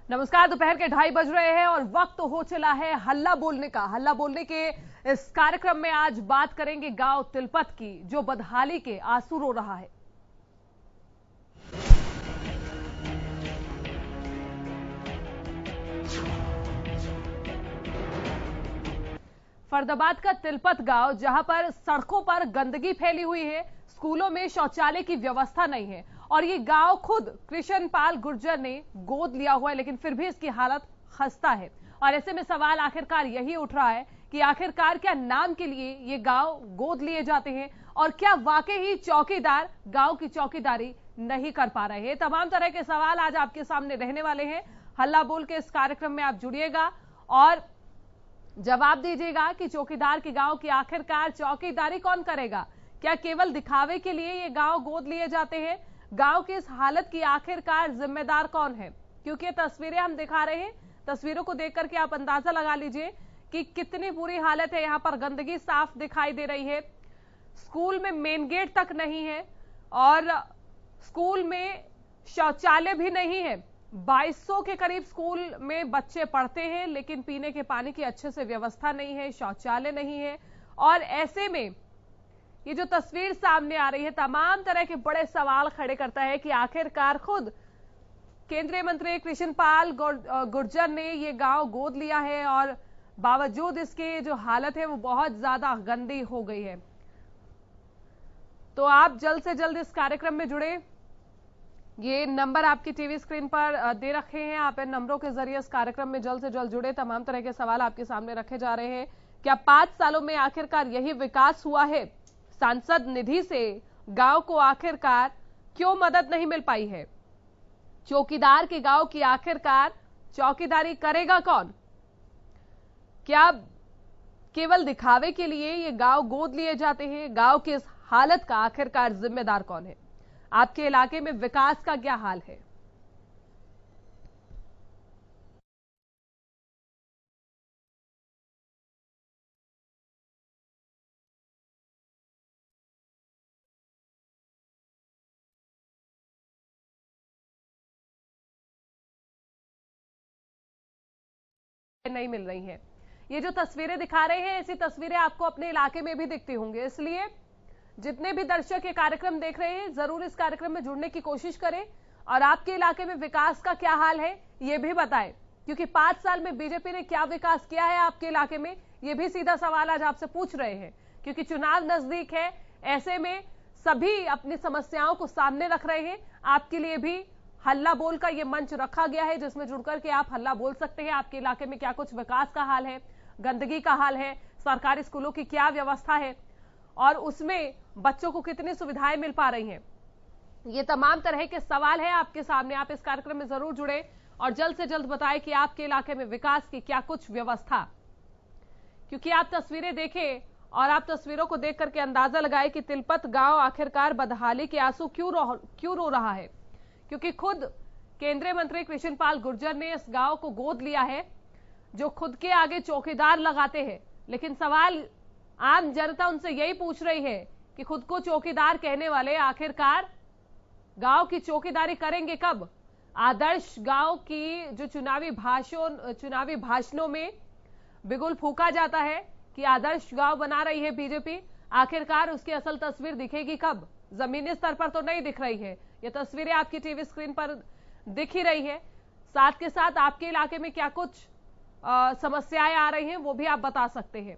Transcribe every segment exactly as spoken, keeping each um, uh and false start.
नमस्कार। दोपहर के ढाई बज रहे हैं और वक्त हो चला है हल्ला बोलने का। हल्ला बोलने के इस कार्यक्रम में आज बात करेंगे गांव तिलपत की, जो बदहाली के आंसू रो रहा है। फरीदाबाद का तिलपत गांव, जहां पर सड़कों पर गंदगी फैली हुई है, स्कूलों में शौचालय की व्यवस्था नहीं है और ये गांव खुद कृष्णपाल गुर्जर ने गोद लिया हुआ है, लेकिन फिर भी इसकी हालत खस्ता है। और ऐसे में सवाल आखिरकार यही उठ रहा है कि आखिरकार क्या नाम के लिए ये गांव गोद लिए जाते हैं और क्या वाकई ही चौकीदार गांव की चौकीदारी नहीं कर पा रहे हैं। तमाम तरह के सवाल आज आपके सामने रहने वाले हैं। हल्ला बोल के इस कार्यक्रम में आप जुड़िएगा और जवाब दीजिएगा कि चौकीदार के गांव की आखिरकार चौकीदारी कौन करेगा। क्या केवल दिखावे के लिए ये गांव गोद लिए जाते हैं? गांव की इस हालत की आखिरकार जिम्मेदार कौन है? क्योंकि ये तस्वीरें हम दिखा रहे हैं, तस्वीरों को देख करके आप अंदाजा लगा लीजिए कि कितनी बुरी हालत है। यहाँ पर गंदगी साफ दिखाई दे रही है, स्कूल में मेन गेट तक नहीं है और स्कूल में शौचालय भी नहीं है। बाईस सौ के करीब स्कूल में बच्चे पढ़ते हैं, लेकिन पीने के पानी की अच्छे से व्यवस्था नहीं है, शौचालय नहीं है। और ऐसे में ये जो तस्वीर सामने आ रही है तमाम तरह के बड़े सवाल खड़े करता है कि आखिरकार खुद केंद्रीय मंत्री कृष्णपाल गुर्जर ने ये गांव गोद लिया है और बावजूद इसके जो हालत है वो बहुत ज्यादा गंदी हो गई है। तो आप जल्द से जल्द इस कार्यक्रम में जुड़े। ये नंबर आपकी टीवी स्क्रीन पर दे रखे हैं, आप इन नंबरों के जरिए इस कार्यक्रम में जल्द से जल्द जुड़े। तमाम तरह के सवाल आपके सामने रखे जा रहे हैं। क्या पांच सालों में आखिरकार यही विकास हुआ है? सांसद निधि से गांव को आखिरकार क्यों मदद नहीं मिल पाई है? चौकीदार के गांव की आखिरकार चौकीदारी करेगा कौन? क्या केवल दिखावे के लिए ये गांव गोद लिए जाते हैं? गांव की इस हालत का आखिरकार जिम्मेदार कौन है? आपके इलाके में विकास का क्या हाल है? नहीं मिल रही हैं। ये जो तस्वीरें दिखा रहे हैं, ऐसी तस्वीरें आपको अपने इलाके में भी दिखती होंगी। इसलिए जितने भी दर्शक ये कार्यक्रम देख रहे हैं, जरूर इस कार्यक्रम में जुड़ने की कोशिश करें और आपके इलाके में विकास का क्या हाल है ये भी बताएं, क्योंकि पांच साल में बीजेपी ने क्या विकास किया है आपके इलाके में, ये भी सीधा सवाल आज आपसे पूछ रहे हैं। क्योंकि चुनाव नजदीक है, ऐसे में सभी अपनी समस्याओं को सामने रख रहे हैं। आपके लिए भी हल्ला बोल का ये मंच रखा गया है, जिसमें जुड़कर के आप हल्ला बोल सकते हैं। आपके इलाके में क्या कुछ विकास का हाल है, गंदगी का हाल है, सरकारी स्कूलों की क्या व्यवस्था है और उसमें बच्चों को कितनी सुविधाएं मिल पा रही हैं, ये तमाम तरह के सवाल है आपके सामने। आप इस कार्यक्रम में जरूर जुड़े और जल्द से जल्द बताएं कि आपके इलाके में विकास की क्या कुछ व्यवस्था। क्योंकि आप तस्वीरें देखें और आप तस्वीरों को देख करके अंदाजा लगाए कि तिलपत गांव आखिरकार बदहाली के आंसू क्यों रो क्यों रो रहा है। क्योंकि खुद केंद्रीय मंत्री कृष्णपाल गुर्जर ने इस गांव को गोद लिया है, जो खुद के आगे चौकीदार लगाते हैं। लेकिन सवाल आम जनता उनसे यही पूछ रही है कि खुद को चौकीदार कहने वाले आखिरकार गांव की चौकीदारी करेंगे कब? आदर्श गांव की जो चुनावी भाषण चुनावी भाषणों में बिगुल फूका जाता है कि आदर्श गांव बना रही है बीजेपी, आखिरकार उसकी असल तस्वीर दिखेगी कब? जमीनी स्तर पर तो नहीं दिख रही है। ये तस्वीरें आपकी टीवी स्क्रीन पर दिख ही रही है। साथ के साथ आपके इलाके में क्या कुछ आ, समस्याएं आ रही हैं वो भी आप बता सकते हैं।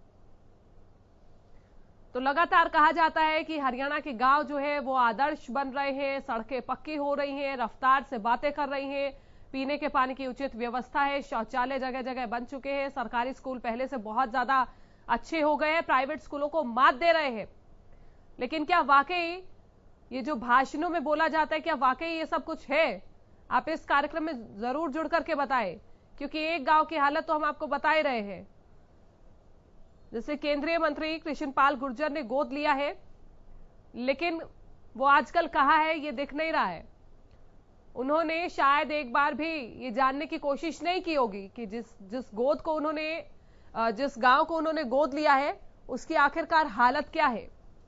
तो लगातार कहा जाता है कि हरियाणा के गांव जो है वो आदर्श बन रहे हैं, सड़कें पक्की हो रही हैं, रफ्तार से बातें कर रही हैं, पीने के पानी की उचित व्यवस्था है, शौचालय जगह जगह बन चुके हैं, सरकारी स्कूल पहले से बहुत ज्यादा अच्छे हो गए हैं, प्राइवेट स्कूलों को मात दे रहे हैं। लेकिन क्या वाकई ये जो भाषणों में बोला जाता है, क्या वाकई ये सब कुछ है? आप इस कार्यक्रम में जरूर जुड़ करके बताएं, क्योंकि एक गांव की हालत तो हम आपको बता ही रहे हैं। जैसे केंद्रीय मंत्री कृष्णपाल गुर्जर ने गोद लिया है, लेकिन वो आजकल कहाँ है ये दिख नहीं रहा है। उन्होंने शायद एक बार भी ये जानने की कोशिश नहीं की होगी कि जिस जिस गोद को उन्होंने जिस गांव को उन्होंने गोद लिया है उसकी आखिरकार हालत क्या है।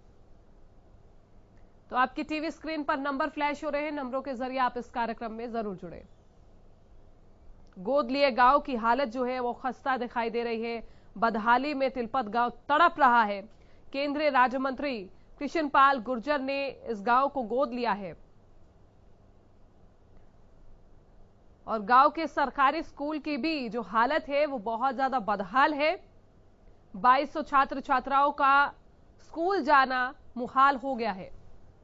तो आपकी टीवी स्क्रीन पर नंबर फ्लैश हो रहे हैं, नंबरों के जरिए आप इस कार्यक्रम में जरूर जुड़े। गोद लिए गांव की हालत जो है वो खस्ता दिखाई दे रही है। बदहाली में तिलपत गांव तड़प रहा है। केंद्रीय राज्य मंत्री कृष्ण पाल गुर्जर ने इस गांव को गोद लिया है और गांव के सरकारी स्कूल की भी जो हालत है वो बहुत ज्यादा बदहाल है। बाईस सौ छात्र छात्राओं का स्कूल जाना मुहाल हो गया है।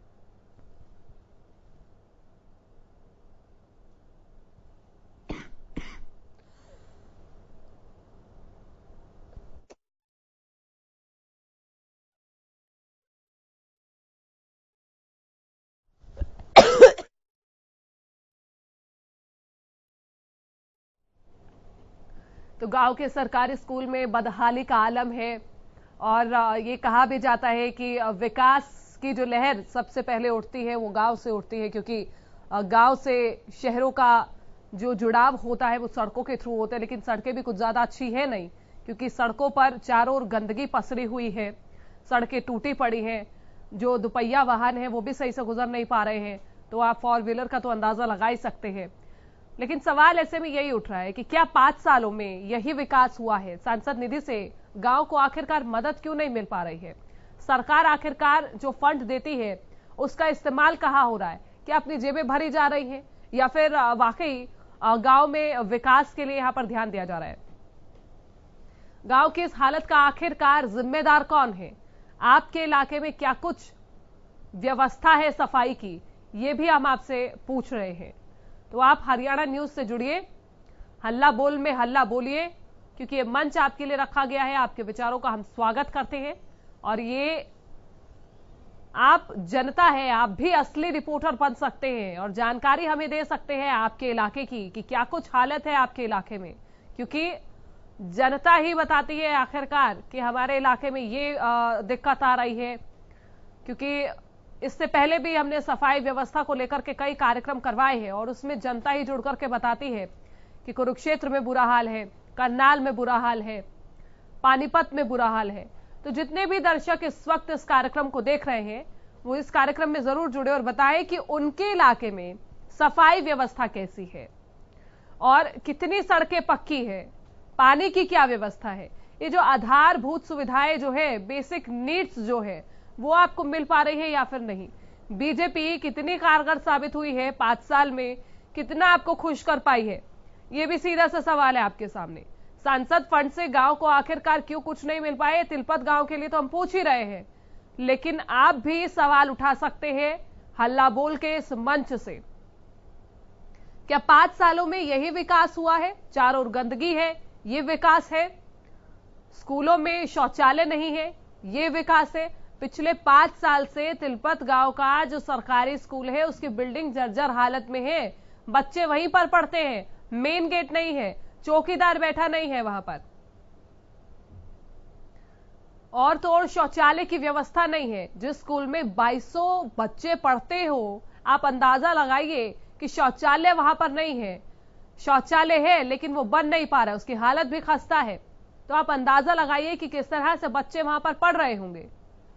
तो गांव के सरकारी स्कूल में बदहाली का आलम है और ये कहा भी जाता है कि विकास की जो लहर सबसे पहले उठती है वो गांव से उठती है, क्योंकि गांव से शहरों का जो जुड़ाव होता है वो सड़कों के थ्रू होता है। लेकिन सड़कें भी कुछ ज्यादा अच्छी है नहीं, क्योंकि सड़कों पर चारों ओर गंदगी पसरी हुई है, सड़कें टूटी पड़ी हैं, जो दुपहिया वाहन है वो भी सही से गुजर नहीं पा रहे हैं। तो आप फोर व्हीलर का तो अंदाजा लगा ही सकते हैं। लेकिन सवाल ऐसे में यही उठ रहा है कि क्या पांच सालों में यही विकास हुआ है? सांसद निधि से गांव को आखिरकार मदद क्यों नहीं मिल पा रही है? सरकार आखिरकार जो फंड देती है उसका इस्तेमाल कहां हो रहा है? क्या अपनी जेबें भरी जा रही हैं या फिर वाकई गांव में विकास के लिए यहां पर ध्यान दिया जा रहा है? गांव की इस हालत का आखिरकार जिम्मेदार कौन है? आपके इलाके में क्या कुछ व्यवस्था है सफाई की? ये भी हम आपसे पूछ रहे हैं। तो आप हरियाणा न्यूज से जुड़िए, हल्ला बोल में हल्ला बोलिए, क्योंकि ये मंच आपके लिए रखा गया है। आपके विचारों का हम स्वागत करते हैं और ये आप जनता है, आप भी असली रिपोर्टर बन सकते हैं और जानकारी हमें दे सकते हैं आपके इलाके की कि क्या कुछ हालत है आपके इलाके में, क्योंकि जनता ही बताती है आखिरकार कि हमारे इलाके में ये दिक्कत आ रही है। क्योंकि इससे पहले भी हमने सफाई व्यवस्था को लेकर के कई कार्यक्रम करवाए हैं और उसमें जनता ही जुड़ करके बताती है कि कुरुक्षेत्र में बुरा हाल है, करनाल में बुरा हाल है, पानीपत में बुरा हाल है। तो जितने भी दर्शक इस वक्त इस कार्यक्रम को देख रहे हैं वो इस कार्यक्रम में जरूर जुड़े और बताएं कि उनके इलाके में सफाई व्यवस्था कैसी है और कितनी सड़कें पक्की है, पानी की क्या व्यवस्था है, ये जो आधारभूत सुविधाएं जो है, बेसिक नीड्स जो है, वो आपको मिल पा रही है या फिर नहीं? बीजेपी कितनी कारगर साबित हुई है पांच साल में, कितना आपको खुश कर पाई है? ये भी सीधा सा सवाल है आपके सामने। सांसद फंड से गांव को आखिरकार क्यों कुछ नहीं मिल पाए? तिलपत गांव के लिए तो हम पूछ ही रहे हैं, लेकिन आप भी सवाल उठा सकते हैं हल्ला बोल के इस मंच से। क्या पांच सालों में यही विकास हुआ है? चारों ओर गंदगी है, ये विकास है? स्कूलों में शौचालय नहीं है, ये विकास है? पिछले पांच साल से तिलपत गांव का जो सरकारी स्कूल है उसकी बिल्डिंग जर्जर हालत में है, बच्चे वहीं पर पढ़ते हैं, मेन गेट नहीं है, चौकीदार बैठा नहीं है वहां पर, और तो और शौचालय की व्यवस्था नहीं है। जिस स्कूल में बाईस सौ बच्चे पढ़ते हो, आप अंदाजा लगाइए कि शौचालय वहां पर नहीं है। शौचालय है लेकिन वो बन नहीं पा रहा है, उसकी हालत भी खस्ता है। तो आप अंदाजा लगाइए कि किस तरह से बच्चे वहां पर पढ़ रहे होंगे।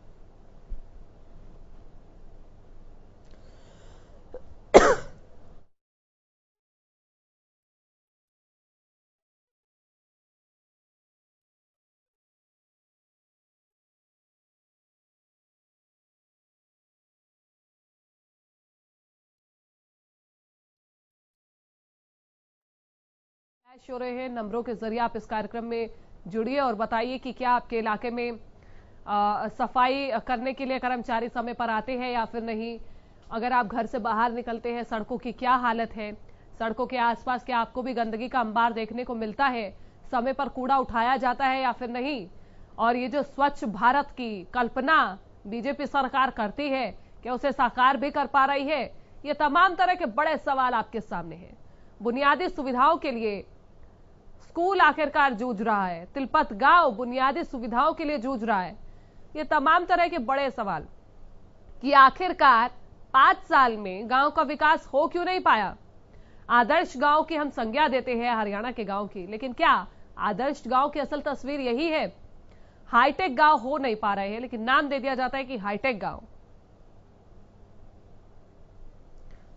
हो रहे हैं नंबरों के जरिए आप इस कार्यक्रम में जुड़िए और बताइए कि क्या आपके इलाके में आ, सफाई करने के लिए कर्मचारी समय पर आते हैं या फिर नहीं? अगर आप घर से बाहर निकलते हैं, सड़कों की क्या हालत है? सड़कों के आसपास क्या आपको भी गंदगी का अंबार देखने को मिलता है? समय पर कूड़ा उठाया जाता है या फिर नहीं? और ये जो स्वच्छ भारत की कल्पना बीजेपी सरकार करती है, क्या उसे साकार भी कर पा रही है? ये तमाम तरह के बड़े सवाल आपके सामने हैं। बुनियादी सुविधाओं के लिए स्कूल आखिरकार जूझ रहा है, तिलपत गांव बुनियादी सुविधाओं के लिए जूझ रहा है। ये तमाम तरह के बड़े सवाल कि आखिरकार पांच साल में गांव का विकास हो क्यों नहीं पाया? आदर्श गांव की हम संज्ञा देते हैं हरियाणा के गांव की, लेकिन क्या आदर्श गांव की असल तस्वीर यही है? हाईटेक गांव हो नहीं पा रहे हैं, लेकिन नाम दे दिया जाता है कि हाईटेक गांव।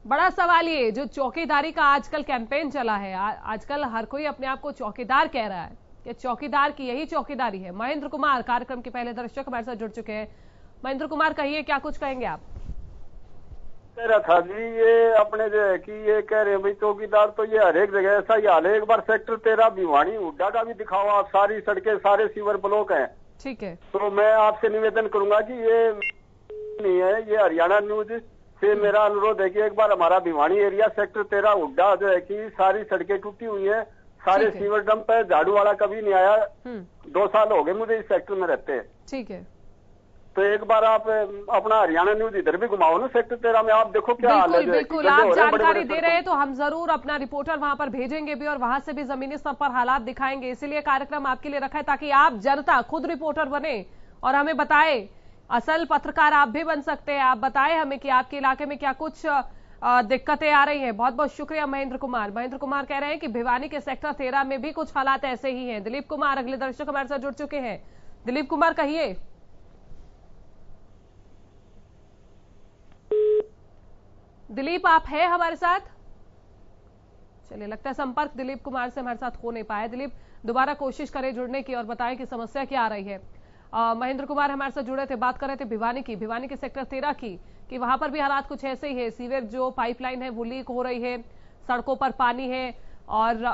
बड़ा सवाल ये जो चौकीदारी का आजकल कैंपेन चला है, आ, आजकल हर कोई अपने आप को चौकीदार कह रहा है कि चौकीदार की यही चौकीदारी है। महेंद्र कुमार कार्यक्रम के पहले दर्शक हमारे साथ जुड़ चुके हैं। महेंद्र कुमार, कहिए क्या कुछ कहेंगे आप? कह रहा था जी, ये अपने जो है कि ये कह रहे हैं भाई चौकीदार तो ये हर एक जगह ऐसा ही हाल है। एक बार सेक्टर तेरह भिवानी हुड्डा का भी दिखाओ आप, सारी सड़कें सारे सीवर ब्लॉक हैं। ठीक है, तो मैं आपसे निवेदन करूंगा कि ये नहीं है, ये हरियाणा न्यूज से मेरा अनुरोध है कि एक बार हमारा भिवानी एरिया सेक्टर तेरह हुड्डा जो है कि सारी सड़कें टूटी हुई है, सारे सीवर डंप है, झाड़ू वाला कभी नहीं आया। दो साल हो गए मुझे इस सेक्टर में रहते हैं। ठीक है, तो एक बार आप अपना हरियाणा न्यूज इधर भी घुमाओ ना सेक्टर तेरह में, आप देखो क्या हाल है। बिल्कुल, आप जानकारी दे रहे हैं तो हम जरूर अपना रिपोर्टर वहां पर भेजेंगे भी और वहां से भी जमीनी स्तर पर हालात दिखाएंगे। इसीलिए कार्यक्रम आपके लिए रखा है ताकि आप जनता खुद रिपोर्टर बने और हमें बताए। असल पत्रकार आप भी बन सकते हैं, आप बताएं हमें कि आपके इलाके में क्या कुछ दिक्कतें आ रही हैं। बहुत बहुत शुक्रिया महेंद्र कुमार। महेंद्र कुमार कह रहे हैं कि भिवानी के सेक्टर तेरह में भी कुछ हालात ऐसे ही हैं। दिलीप कुमार अगले दर्शक हमारे साथ जुड़ चुके हैं। दिलीप कुमार, कहिए। दिलीप, आप हैं हमारे साथ? चलिए, लगता है संपर्क दिलीप कुमार से हमारे साथ हो नहीं पाया। दिलीप, दोबारा कोशिश करें जुड़ने की और बताएं कि समस्या क्या आ रही है। आ, महेंद्र कुमार हमारे साथ जुड़े थे, बात कर रहे थे भिवानी की, भिवानी के सेक्टर तेरह की, कि वहां पर भी हालात कुछ ऐसे ही है। सीवर जो पाइपलाइन है वो लीक हो रही है, सड़कों पर पानी है। और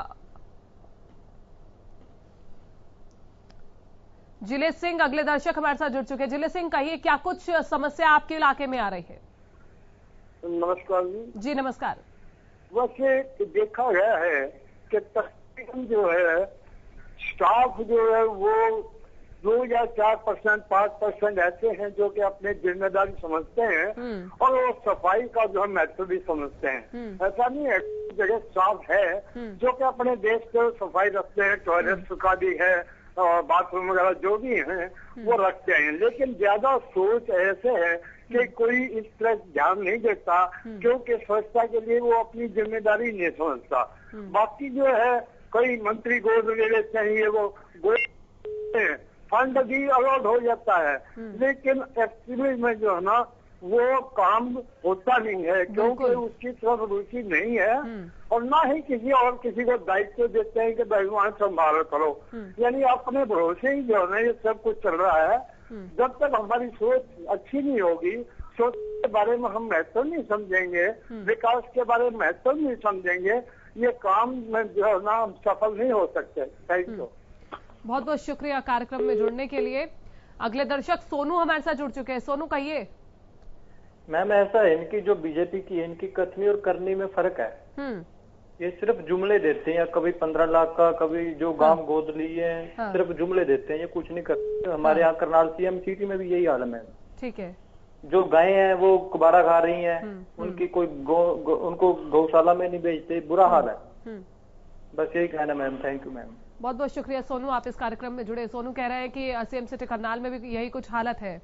जिले सिंह अगले दर्शक हमारे साथ जुड़ चुके हैं। जिले सिंह, कहिए क्या कुछ समस्या आपके इलाके में आ रही है? नमस्कार जी। जी नमस्कार। वैसे देखा गया है कि तकरीबन जो है स्टाफ जो है वो दो या चार परसेंट पांच परसेंट ऐसे हैं जो कि अपने जिम्मेदारी समझते हैं और वो सफाई का जो है महत्व भी समझते हैं। ऐसा नहीं है, जगह स्टाफ है जो कि अपने देश को सफाई रखते हैं, टॉयलेट सुखा दी है और बाथरूम वगैरह जो भी हैं वो रखते हैं। लेकिन ज्यादा सोच ऐसे है कि कोई इस तरह ध्यान नहीं देता क्योंकि स्वच्छता के लिए वो अपनी जिम्मेदारी नहीं समझता। बाकी जो है कई मंत्री गोद ले लेते हैं, ये वो गोद फंड भी अलॉट हो जाता है, लेकिन एक्चुअली में जो है ना वो काम होता नहीं है क्योंकि उसकी तरफ रुचि नहीं है और ना ही किसी और किसी को दायित्व देते हैं कि भगवान संभाल करो। यानी अपने भरोसे ही जो है ना ये सब कुछ चल रहा है। जब तक हमारी सोच अच्छी नहीं होगी, सोच के बारे में हम महत्व नहीं समझेंगे, विकास के बारे में महत्व नहीं समझेंगे, ये काम में जो है ना हम सफल नहीं हो सकते। Thank you. बहुत बहुत शुक्रिया कार्यक्रम में जुड़ने के लिए। अगले दर्शक सोनू हमारे साथ जुड़ चुके हैं। सोनू, कहिए। मैम, ऐसा है इनकी जो बीजेपी की है, इनकी कथनी और करनी में फर्क है। ये सिर्फ जुमले देते हैं, कभी पंद्रह लाख का, कभी जो गांव हाँ। गोद लिए हैं, हाँ। सिर्फ जुमले देते हैं, ये कुछ नहीं करते। हमारे यहाँ हाँ। करनाल सीएम सिटी में भी यही हाल है मैम। ठीक है। जो गायें हैं वो कुबारा खा रही हैं, उनकी कोई गौ, गौ, उनको गौशाला में नहीं भेजते, बुरा हाल है। बस यही कहना मैम। Thank you ma'am. बहुत बहुत शुक्रिया सोनू, आप इस कार्यक्रम में जुड़े। सोनू कह रहे हैं कि सीएम सिटी करनाल में भी यही कुछ हालत है।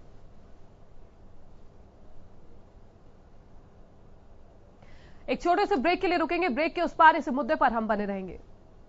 एक छोटे से ब्रेक के लिए रुकेंगे, ब्रेक के उस पार इस मुद्दे पर हम बने रहेंगे।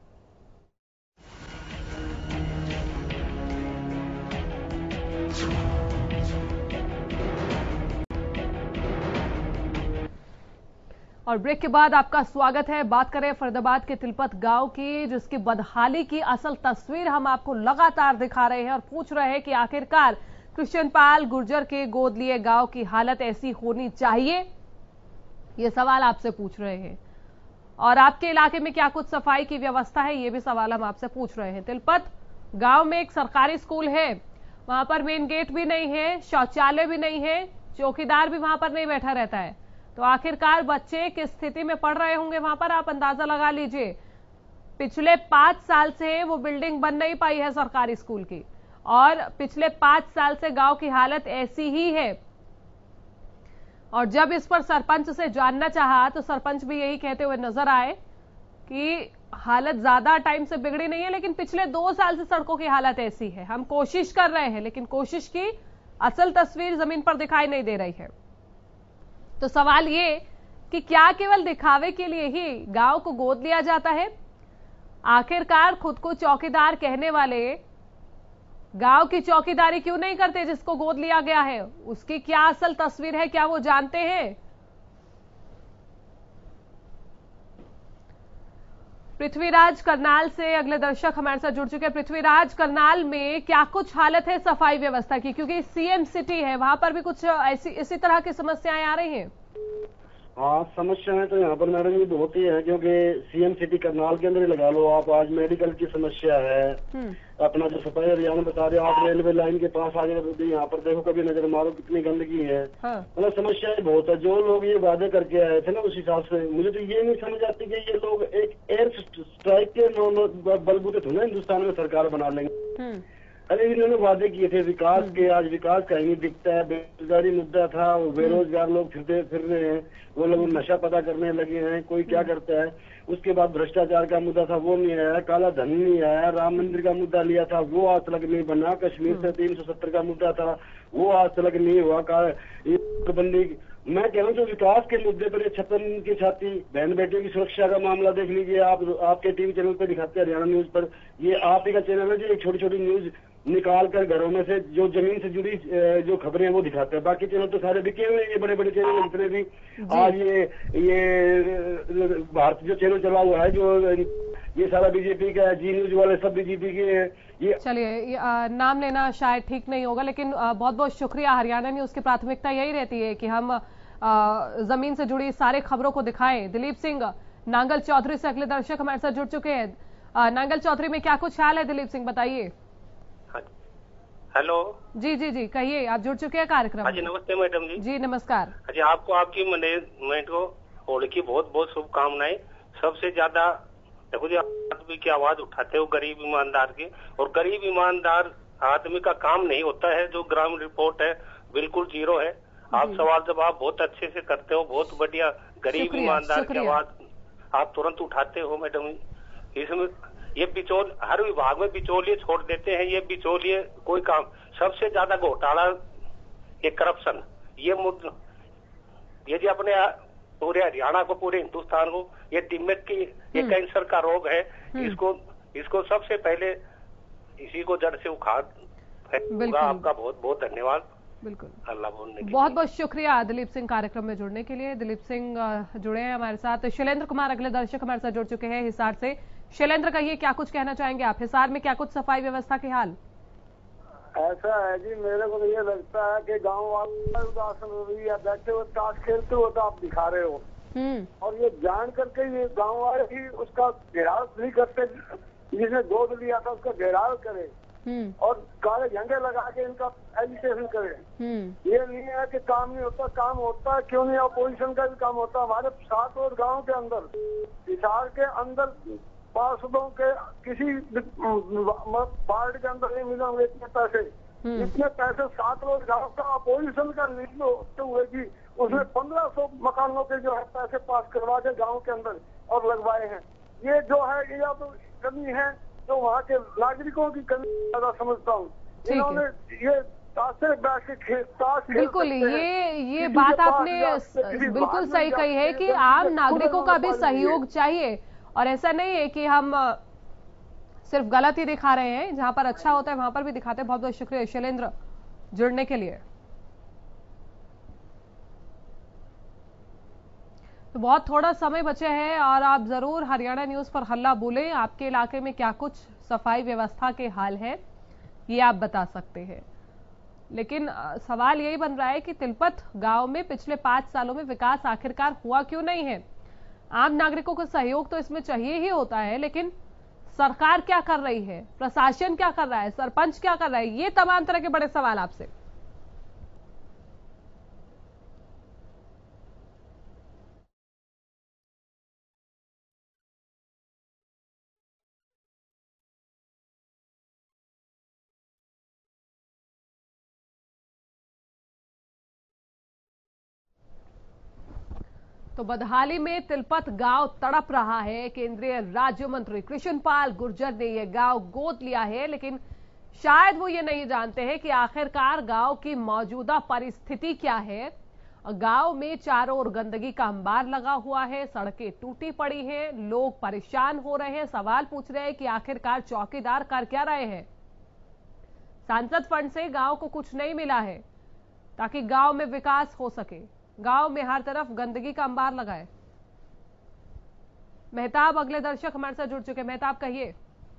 और ब्रेक के बाद आपका स्वागत है। बात करें फरीदाबाद के तिलपत गांव की, जिसकी बदहाली की असल तस्वीर हम आपको लगातार दिखा रहे हैं और पूछ रहे हैं कि आखिरकार कृष्णपाल गुर्जर के गोद लिए गांव की हालत ऐसी होनी चाहिए? ये सवाल आपसे पूछ रहे हैं। और आपके इलाके में क्या कुछ सफाई की व्यवस्था है, ये भी सवाल हम आपसे पूछ रहे हैं। तिलपत गांव में एक सरकारी स्कूल है, वहां पर मेन गेट भी नहीं है, शौचालय भी नहीं है, चौकीदार भी वहां पर नहीं बैठा रहता है। तो आखिरकार बच्चे किस स्थिति में पढ़ रहे होंगे वहां पर, आप अंदाजा लगा लीजिए। पिछले पांच साल से वो बिल्डिंग बन नहीं पाई है सरकारी स्कूल की, और पिछले पांच साल से गांव की हालत ऐसी ही है। और जब इस पर सरपंच से जानना चाहा तो सरपंच भी यही कहते हुए नजर आए कि हालत ज्यादा टाइम से बिगड़ी नहीं है, लेकिन पिछले दो साल से सड़कों की हालत ऐसी है। हम कोशिश कर रहे हैं, लेकिन कोशिश की असल तस्वीर जमीन पर दिखाई नहीं दे रही है। तो सवाल ये कि क्या केवल दिखावे के लिए ही गांव को गोद लिया जाता है? आखिरकार खुद को चौकीदार कहने वाले गांव की चौकीदारी क्यों नहीं करते जिसको गोद लिया गया है? उसकी क्या असल तस्वीर है, क्या वो जानते हैं? पृथ्वीराज करनाल से अगले दर्शक हमारे साथ जुड़ चुके हैं। पृथ्वीराज, करनाल में क्या कुछ हालत है सफाई व्यवस्था की, क्योंकि सीएम सिटी है, वहां पर भी कुछ ऐसी इसी तरह की समस्याएं आ रही हैं? हाँ, समस्याएं तो यहाँ पर मैडम ये बहुत ही है, क्योंकि सीएम सिटी करनाल के अंदर ही लगा लो आप। आज मेडिकल की समस्या है, अपना जो सफाई अभियान बता रहे आप, रेलवे लाइन के पास आ गए, यहाँ पर देखो कभी नजर मारो कितनी गंदगी है। मतलब हाँ। समस्याएं बहुत है। जो लोग ये वादे करके आए थे ना, उस हिसाब से मुझे तो ये नहीं समझ आती कि ये लोग एक एयर स्ट्राइक के बलबूते थोड़ा हिंदुस्तान में सरकार बना लेंगे। अरे इन्होंने वादे किए थे विकास के, आज विकास कहीं नहीं दिखता है। बेरोजगारी मुद्दा था, बेरोजगार लोग फिरते फिर रहे हैं, वो लोग नशा पता करने लगे हैं, कोई क्या करता है। उसके बाद भ्रष्टाचार का मुद्दा था, वो नहीं आया। काला धन नहीं आया। राम मंदिर का मुद्दा लिया था, वो आज तक नहीं बना। कश्मीर से तीन सौ सत्तर का मुद्दा था, वो आज तक नहीं हुआ। बंदी मैं कह रहा हूँ, जो विकास के मुद्दे पर छप्पन की छाती, बहन बेटियों की सुरक्षा का मामला देख लीजिए आप, आपके टीवी चैनल पर दिखाते हैं, हरियाणा न्यूज पर। ये आप ही का चैनल है जो एक छोटी छोटी न्यूज निकाल कर घरों में से जो जमीन से जुड़ी जो खबरें हैं वो दिखाते हैं। बाकी चैनल तो सारे बिके हुए, ये बड़े बड़े चैनल जितने भी आज ये ये भारत जो चैनल चला हुआ है, जो ये सारा बीजेपी का है, जी न्यूज वाले सब बीजेपी के हैं। ये चलिए, नाम लेना शायद ठीक नहीं होगा, लेकिन बहुत बहुत शुक्रिया। हरियाणा न्यूज की प्राथमिकता यही रहती है कि हम आ, जमीन से जुड़ी सारे खबरों को दिखाएं। दिलीप सिंह नांगल चौधरी से अगले दर्शक हमारे साथ जुड़ चुके हैं। नांगल चौधरी में क्या कुछ हाल है, दिलीप सिंह बताइए। हेलो जी जी जी कहिए, आप जुड़ चुके हैं कार्यक्रम। हाँ जी, नमस्ते मैडम जी। जी नमस्कार जी, आपको आपकी मैनेजमेंट को होली की बहुत बहुत शुभकामनाएं। सबसे ज्यादा देखो जी, आदमी की आवाज उठाते हो गरीब ईमानदार की, और गरीब ईमानदार आदमी का काम नहीं होता है। जो ग्राउंड रिपोर्ट है बिल्कुल जीरो है। आप सवाल जवाब बहुत अच्छे से करते हो, बहुत बढ़िया। गरीब ईमानदार की आवाज आप तुरंत उठाते हो मैडम। इसमें ये बिचौल हर विभाग में बिचौलिए छोड़ देते हैं। ये बिचौलिए कोई काम, सबसे ज्यादा घोटाला ये करप्शन, ये मुद्दा ये जी अपने पूरे हरियाणा को, पूरे हिंदुस्तान को ये दिमाग की ये कैंसर का रोग है। इसको इसको सबसे पहले इसी को जड़ से उखाड़ फेंकूंगा। आपका बहुत बहुत धन्यवाद। बिल्कुल, अल्लाह बोलने की बहुत बहुत शुक्रिया दिलीप सिंह कार्यक्रम में जुड़ने के लिए। दिलीप सिंह जुड़े हैं हमारे साथ। शैलेंद्र कुमार अगले दर्शक हमारे साथ जुड़ चुके हैं हिसार से। शैलेंद्र, कहिए क्या कुछ कहना चाहेंगे आप, हिसार में क्या कुछ सफाई व्यवस्था के हाल? ऐसा है जी, मेरे को तो ये लगता है कि गांव वाले उदासन हो रही है, बैठे हुए ताश खेलते हुए तो आप दिखा रहे हो, और ये जान करके ये गांव वाले ही उसका घेराव नहीं करते। जिसने गोद लिया था उसका घेराव करे और काले झंडे लगा के इनका एजिटेशन करे। ये नहीं है कि काम नहीं होता, काम होता है। क्यों नहीं? अपोजिशन का भी काम होता है। हमारे सात और गाँव के अंदर, हिसार के अंदर पार्षदों के किसी वार्ड के अंदर नहीं मिले होंगे इतने पैसे। इतने पैसे सात रोज गाँव का अपोजिशन का लिस्ट होते हुए भी उसने पंद्रह सौ मकानों के जो है पैसे पास करवा के गाँव के अंदर और लगवाए हैं। ये जो है ये या तो कमी है जो वहाँ के नागरिकों की कमी ज्यादा समझता हूँ। इन्होंने ये बिल्कुल, ये ये बात आपने बिल्कुल सही कही है कि आम नागरिकों का भी सहयोग चाहिए, और ऐसा नहीं है कि हम सिर्फ गलत ही दिखा रहे हैं। जहां पर अच्छा होता है वहां पर भी दिखाते हैं। बहुत बहुत शुक्रिया शैलेंद्र जुड़ने के लिए। तो बहुत थोड़ा समय बचे हैं और आप जरूर हरियाणा न्यूज पर हल्ला बोलें। आपके इलाके में क्या कुछ सफाई व्यवस्था के हाल है ये आप बता सकते हैं। लेकिन सवाल यही बन रहा है कि तिलपत गांव में पिछले पांच सालों में विकास आखिरकार हुआ क्यों नहीं है। आम नागरिकों का सहयोग तो इसमें चाहिए ही होता है, लेकिन सरकार क्या कर रही है, प्रशासन क्या कर रहा है, सरपंच क्या कर रहा है, ये तमाम तरह के बड़े सवाल आपसे। तो बदहाली में तिलपत गांव तड़प रहा है। केंद्रीय राज्य मंत्री कृष्णपाल गुर्जर ने यह गांव गोद लिया है, लेकिन शायद वो ये नहीं जानते हैं कि आखिरकार गांव की मौजूदा परिस्थिति क्या है। गांव में चारों ओर गंदगी का अंबार लगा हुआ है, सड़कें टूटी पड़ी हैं, लोग परेशान हो रहे हैं, सवाल पूछ रहे हैं कि आखिरकार चौकीदार कर क्या रहे हैं। सांसद फंड से गांव को कुछ नहीं मिला है ताकि गांव में विकास हो सके। गांव में हर तरफ गंदगी का अंबार लगा है। मेहताब अगले दर्शक हमारे साथ जुड़ चुके हैं। मेहताब कहिए।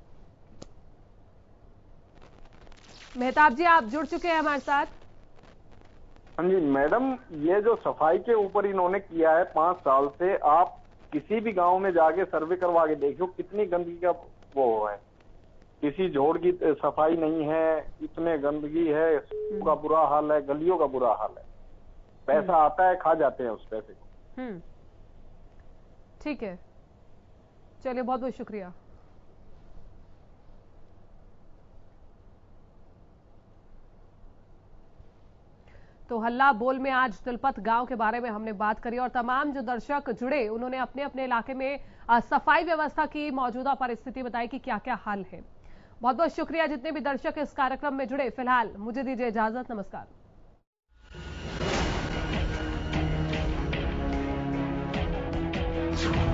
मेहताब जी आप जुड़ चुके हैं हमारे साथ। हाँ जी मैडम, ये जो सफाई के ऊपर इन्होंने किया है पांच साल से, आप किसी भी गांव में जाके सर्वे करवा के देखो कितनी गंदगी का वो है। किसी झोड़ की सफाई नहीं है, इतने गंदगी है, का बुरा हाल है, गलियों का बुरा हाल है। पैसा आता है, खा जाते हैं उस पैसे को। हम्म ठीक है, चलिए बहुत बहुत शुक्रिया। तो हल्ला बोल में आज तिलपत गांव के बारे में हमने बात करी और तमाम जो दर्शक जुड़े उन्होंने अपने अपने इलाके में सफाई व्यवस्था की मौजूदा परिस्थिति बताई कि क्या क्या हाल है। बहुत बहुत शुक्रिया जितने भी दर्शक इस कार्यक्रम में जुड़े। फिलहाल मुझे दीजिए इजाजत, नमस्कार।